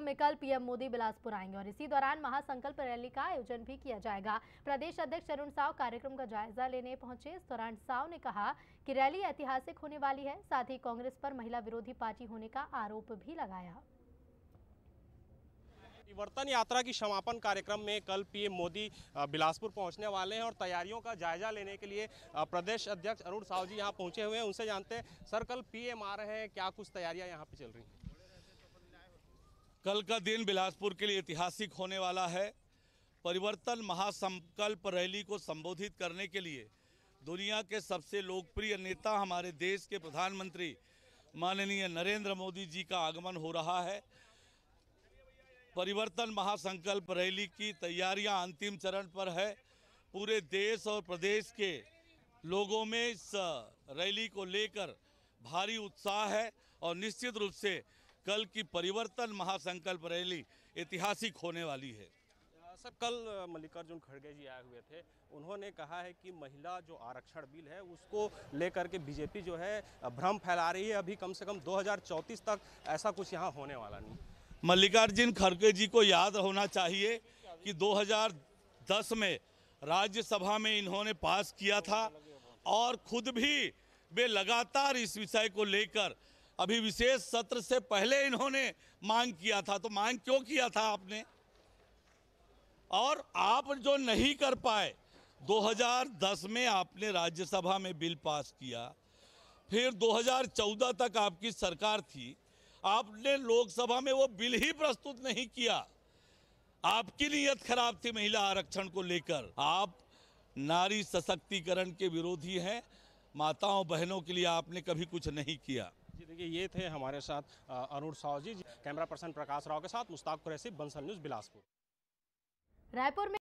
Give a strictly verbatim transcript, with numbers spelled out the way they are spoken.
कार्यक्रम में कल पीएम मोदी बिलासपुर आएंगे और इसी दौरान महासंकल्प रैली का आयोजन भी किया जाएगा। प्रदेश अध्यक्ष अरुण साव कार्यक्रम का जायजा लेने पहुंचे। इस दौरान साव ने कहा कि रैली ऐतिहासिक होने वाली है। साथ ही कांग्रेस पर महिला विरोधी पार्टी होने का आरोप भी लगाया। परिवर्तन यात्रा की समापन कार्यक्रम में कल पीएम मोदी बिलासपुर पहुंचने वाले हैं और तैयारियों का जायजा लेने के लिए प्रदेश अध्यक्ष अरुण साव जी यहां पहुंचे हुए हैं। उनसे जानते हैं, सर कल पीएम आ रहे हैं, क्या कुछ तैयारियां यहां पे चल रही हैं? कल का दिन बिलासपुर के लिए ऐतिहासिक होने वाला है। परिवर्तन महासंकल्प रैली को संबोधित करने के लिए दुनिया के सबसे लोकप्रिय नेता हमारे देश के प्रधानमंत्री माननीय नरेंद्र मोदी जी का आगमन हो रहा है। परिवर्तन महासंकल्प रैली की तैयारियां अंतिम चरण पर है। पूरे देश और प्रदेश के लोगों में इस रैली को लेकर भारी उत्साह है और निश्चित रूप से कल की परिवर्तन महासंकल्प रैली ऐतिहासिक होने वाली है। सर कल मल्लिकार्जुन खड़गे जी आए हुए थे, उन्होंने कहा है कि महिला जो आरक्षण बिल है उसको लेकर के बीजेपी जो है भ्रम फैला रही है। अभी कम से कम दो हज़ार चौंतीस तक ऐसा कुछ यहाँ होने वाला नहीं। मल्लिकार्जुन खड़गे जी को याद होना चाहिए कि दो हज़ार दस में राज्यसभा में इन्होंने पास किया था और खुद भी वे लगातार इस विषय को लेकर अभी विशेष सत्र से पहले इन्होंने मांग किया था। तो मांग क्यों किया था आपने, और आप जो नहीं कर पाए, दो हज़ार दस में आपने राज्यसभा में बिल पास किया, फिर दो हज़ार चौदह तक आपकी सरकार थी, आपने लोकसभा में वो बिल ही प्रस्तुत नहीं किया। आपकी नीयत खराब थी महिला आरक्षण को लेकर। आप नारी सशक्तिकरण के विरोधी हैं। माताओं बहनों के लिए आपने कभी कुछ नहीं किया। जी देखिए, ये थे हमारे साथ अरुण साव जी। कैमरा पर्सन प्रकाश राव के साथ मुश्ताक कुरैशी, बंसल न्यूज़, बिलासपुर। रायपुर में